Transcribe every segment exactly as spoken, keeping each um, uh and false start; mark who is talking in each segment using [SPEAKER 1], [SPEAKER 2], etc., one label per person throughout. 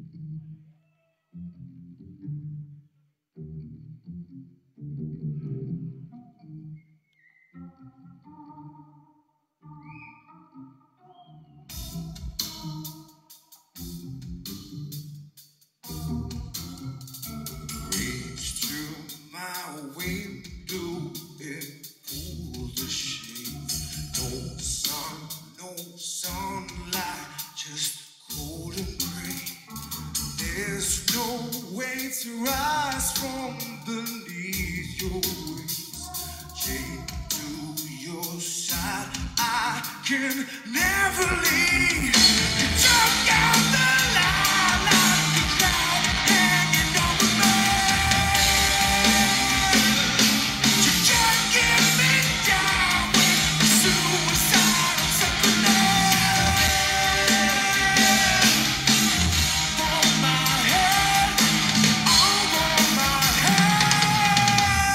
[SPEAKER 1] Reach through my window and pull the shade. No sun, no sunlight, just cold and gray. There's no way to rise from beneath your wings. Chained to your side, I can never leave. You took out the line like a cloud hanging over me. You can't get me down with suicidal symphony. On my head, over my head.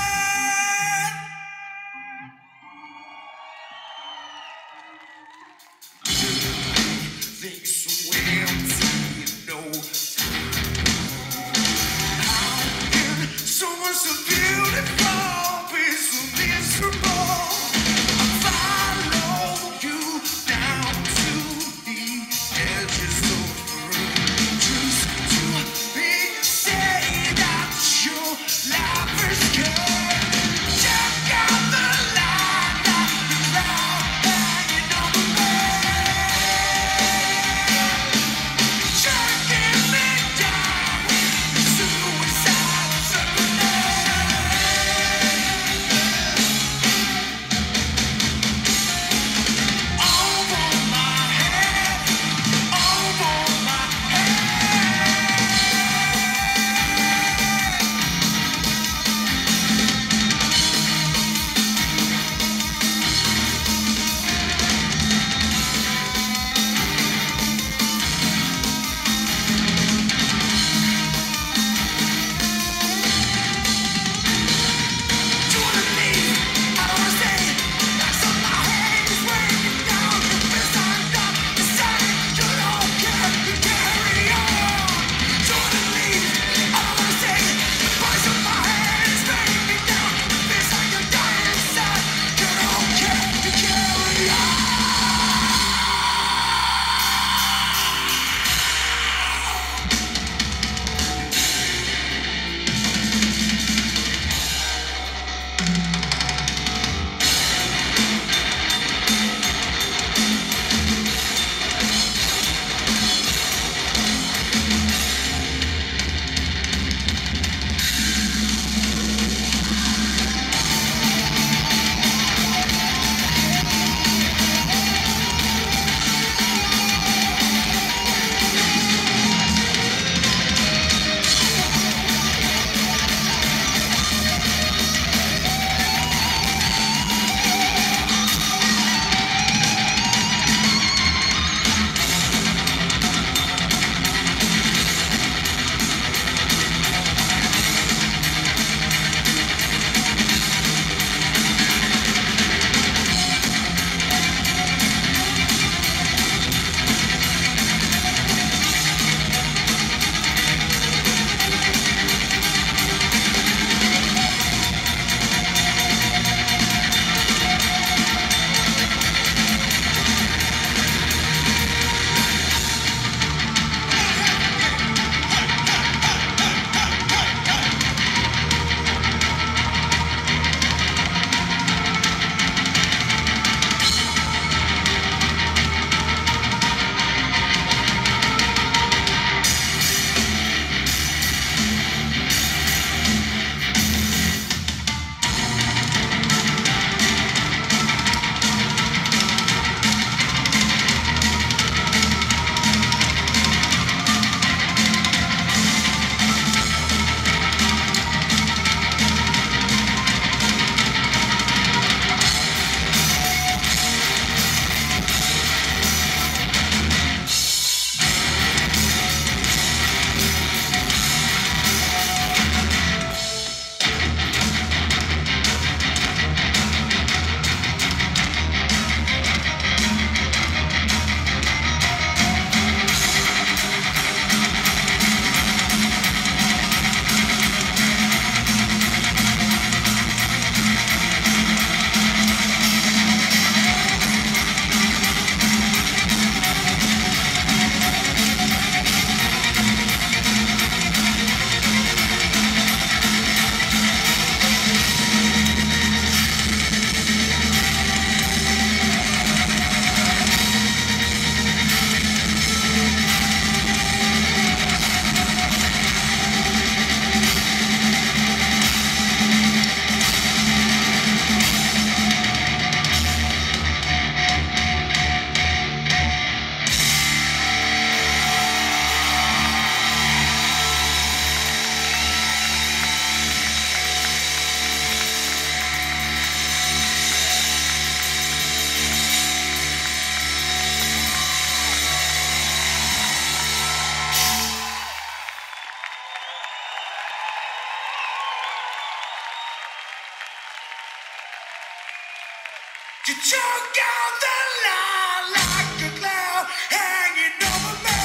[SPEAKER 1] choke out the line like a cloud hanging over me.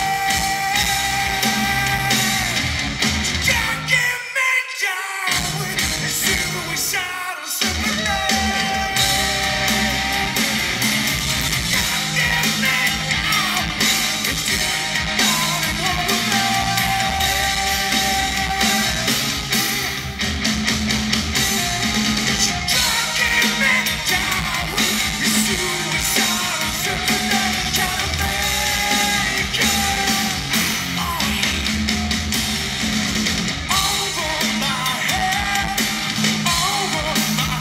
[SPEAKER 1] You can't get me down with suicidal sympathy. You can't get me down with falling over me. You can't get me down with suicidal sympathy. Can't make it over my head, over my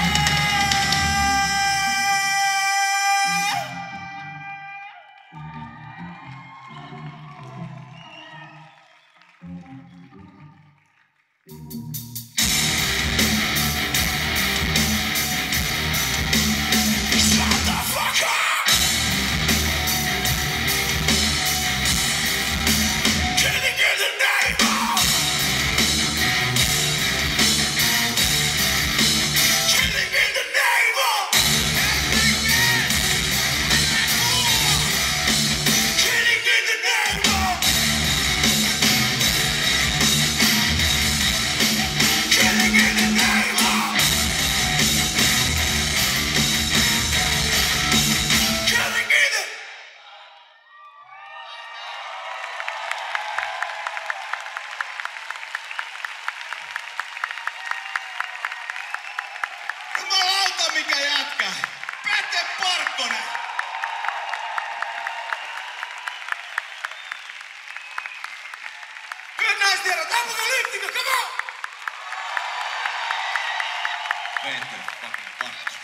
[SPEAKER 1] head. Motherfucker! Killing in the name of, killing in the name of, killing in the name of, killing in the name of, killing in the. Jumalauta mikä jätkä! Pete Parkkonen! Hyvät naiset ja herrat, Apokalyptika, come on! Pete fucking Parkkonen.